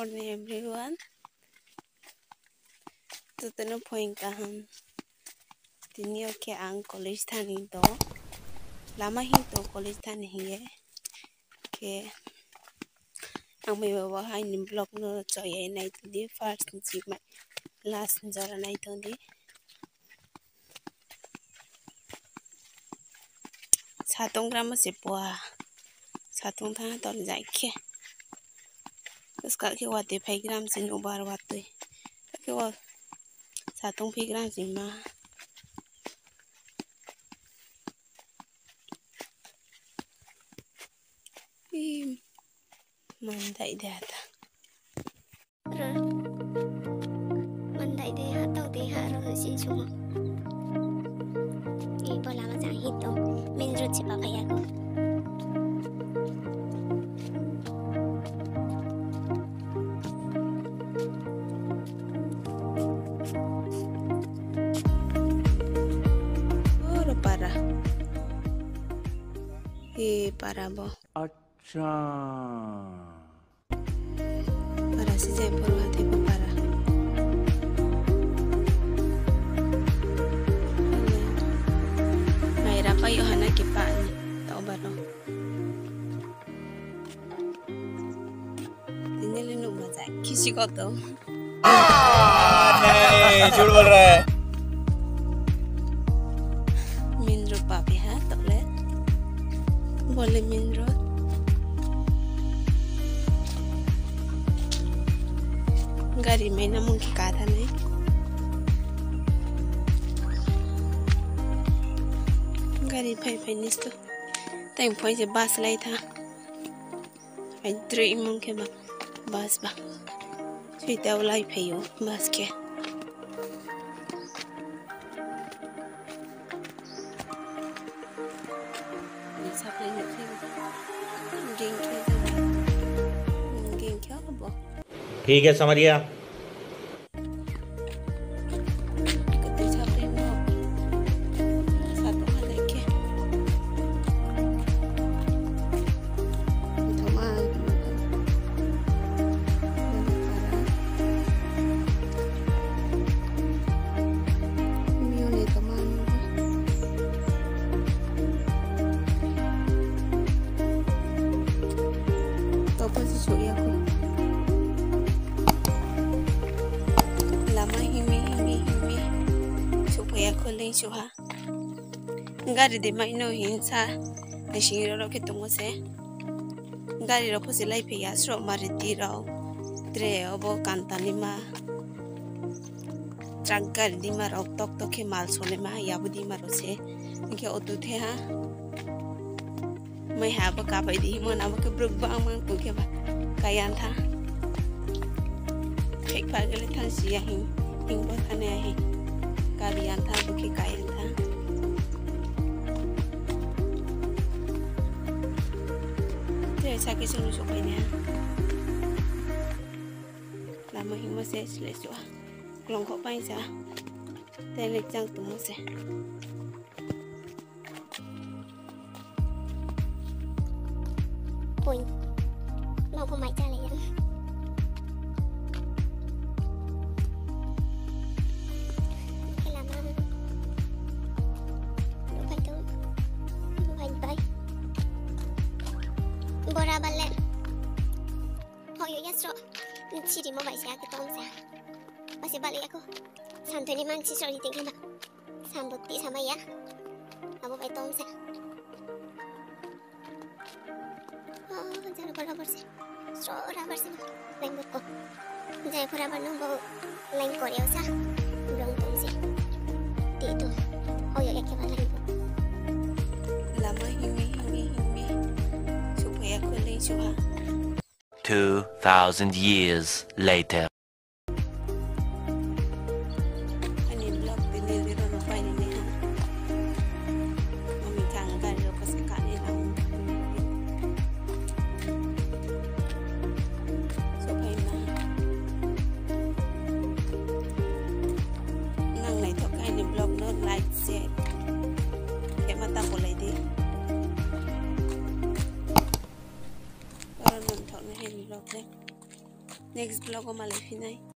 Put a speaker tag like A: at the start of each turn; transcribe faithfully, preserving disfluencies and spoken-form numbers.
A: morning everyone. Tutano point kaham. Tini oke ang college thani to. Lama hi to college thani hi ke ang may bawa hai ni blog no choy nai di first ni mai last jara nai to di. Satong gram se poa. Satong thang to jai ke. उसका के वाते five gram से उबार वाते के वो सातों five gram से माँ ये मंदाई दे आता
B: मंदाई दे आता उधे हारो हसी चुमा ये बोला मजा ही तो मिंजो चिपा भैया को
A: ये para bo.
C: अच्छा.
A: Para si Jaipur वाते को para. Mayra pa Yohana के पानी तो बनो. दिने लेने मजा किसी को तो.
C: नहीं झूठ बोल रहा है.
A: मिंद्रो पापी है तो ले. बोले मिंद्रो गाड़ी में ना मुंकी का था नहीं गाड़ी फाइ फाइ निस्तो टाइम फाइ से बस लाई था फाइ ट्री मुंके बा बस बा स्वीटा उलाई फाइयो बस के
C: ठीक है समरिया.
A: Suha ngari de mai no hinsa de shiro ro ke tungo se ngari ro phosi lai phe ya sro mari ti ro tre obo kantani ma trangkar di ma ro tok tok ke mal sone ma ya budi ma ro se ke otu the ha mai ha ba ka bai di mo na ba ke bruk ba ma ku ke ba kayan tha thek pa gele than si ya hin hin ba thane ya hi kalian tha buki kayan tha te sa ke sunu so pai ne la ma hi mo se le so long kho pai sa te le chang tu mo se
B: point mau ko mai cha le yan bora balen hoyo yasro chiri mo baisa ke tomsa base bale ako santoni manchi sori tingkana sambutti samaya abo bai tomsa oh jara bora borse so rabar se lembut ko jai pura banu bo lain koreo sa rong tomse titu hoyo yake balen
A: lama himi himi himi
D: Two thousand years later.
A: Next blog में मालाय फिनाय